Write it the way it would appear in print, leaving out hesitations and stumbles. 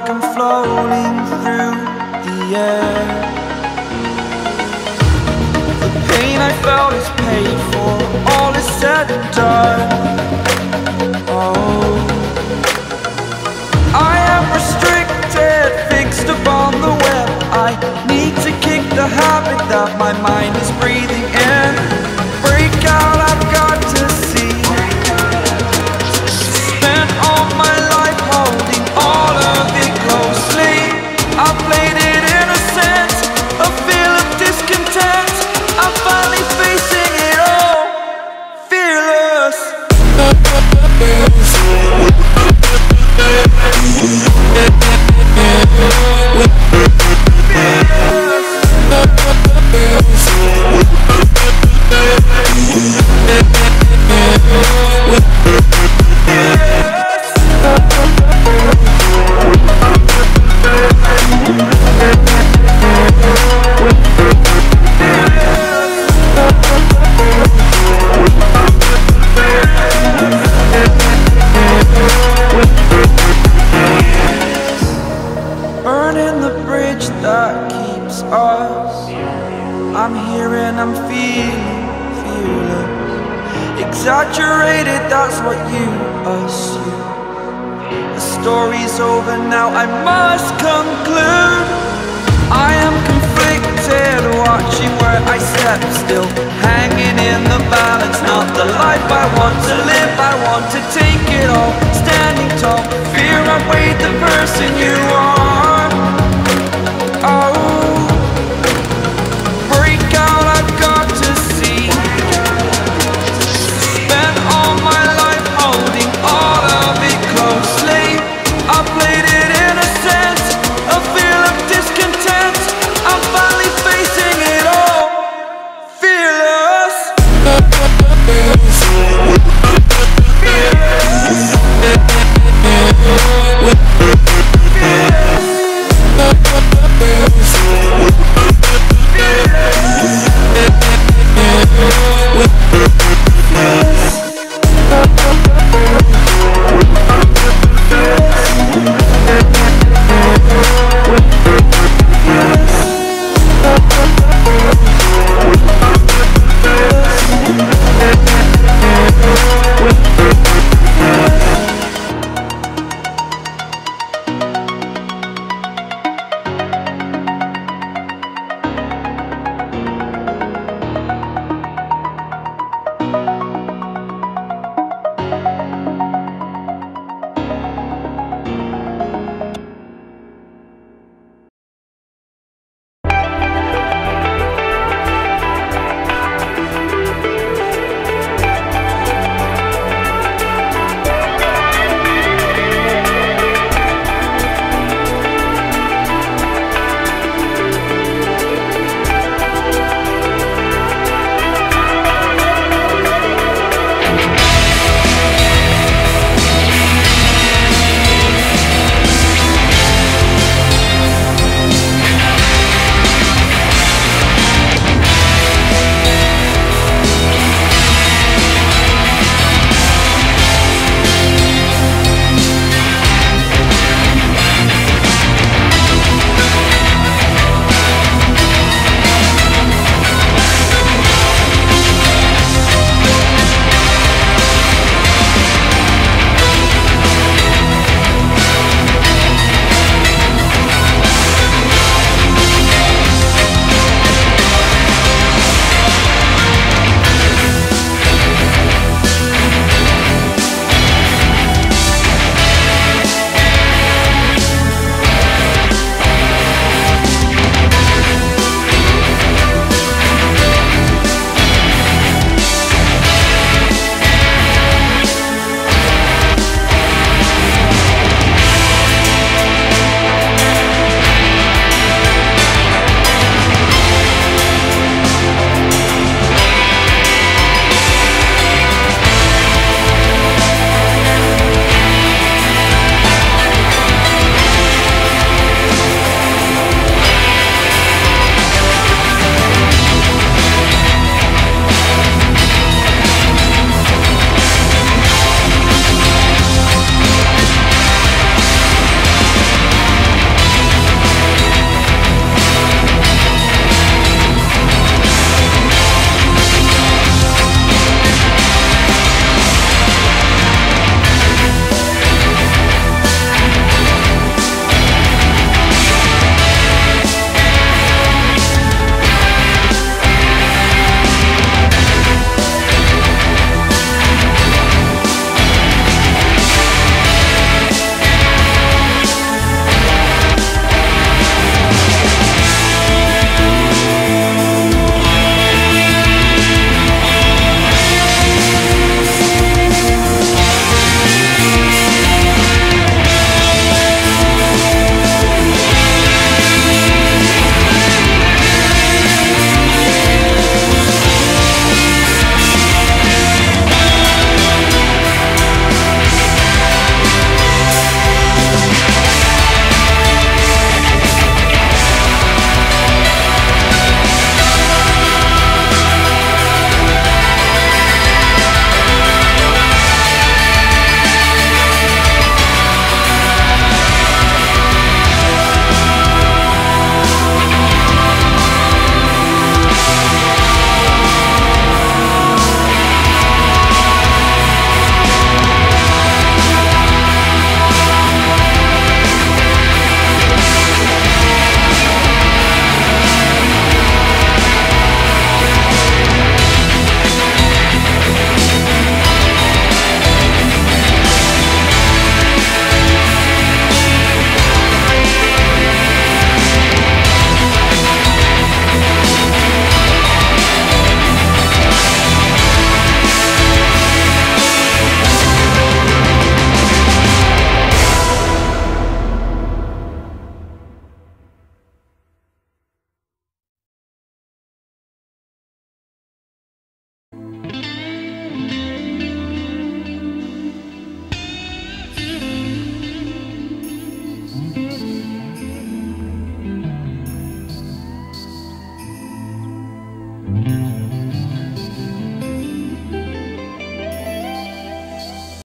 like I'm floating through the air. The pain I felt is paid for, all is said and done. Oh, I am restricted, fixed upon the web. I need to kick the habit that my mind is breathing in. Break out, I've got to see. Spent all my life holding all of it closely. I played it innocent, a feel of discontent. I'm finally facing it all, fearless. Burning the bridge that keeps us. I'm here and I'm feeling fearless. Exaggerated, that's what you assume. The story's over now, I must conclude. I am conflicted, watching where I step still, hanging in the balance. Not the life I want to live, I want to take it all. Standing tall, fear I weighed the person you are. Oh, break out, I've got to see. Spent all my life holding all of it closely. I played it innocent, a feel of discontent. I'm finally facing it all, fearless. Fearless. Fearless.